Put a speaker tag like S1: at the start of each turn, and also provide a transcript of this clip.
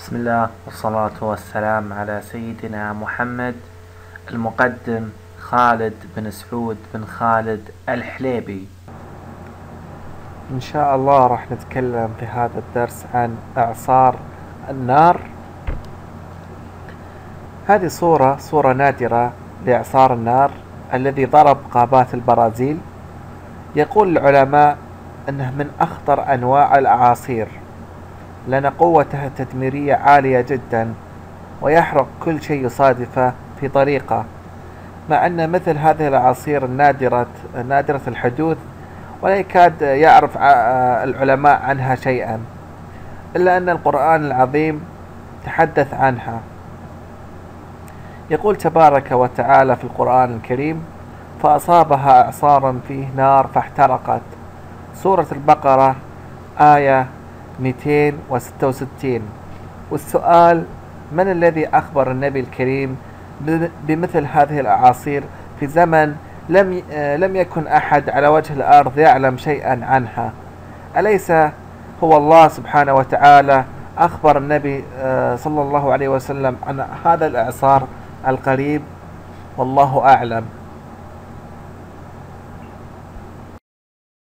S1: بسم الله والصلاة والسلام على سيدنا محمد. المقدم خالد بن سعود بن خالد الحليبي.
S2: إن شاء الله راح نتكلم في هذا الدرس عن إعصار النار. هذه صورة نادرة لإعصار النار الذي ضرب غابات البرازيل. يقول العلماء أنه من أخطر أنواع الأعاصير، لأن قوته التدميرية عالية جدا ويحرق كل شيء يصادفه في طريقه، مع أن مثل هذه الأعاصير نادرة الحدوث ولا يكاد يعرف العلماء عنها شيئا، إلا أن القرآن العظيم تحدث عنها. يقول تبارك وتعالى في القرآن الكريم: فأصابها إعصار فيه نار فاحترقت. سورة البقرة آية 266. والسؤال: من الذي أخبر النبي الكريم بمثل هذه الأعاصير في زمن لم يكن أحد على وجه الأرض يعلم شيئا عنها؟ أليس هو الله سبحانه وتعالى أخبر النبي صلى الله عليه وسلم عن هذا الإعصار القريب؟ والله أعلم.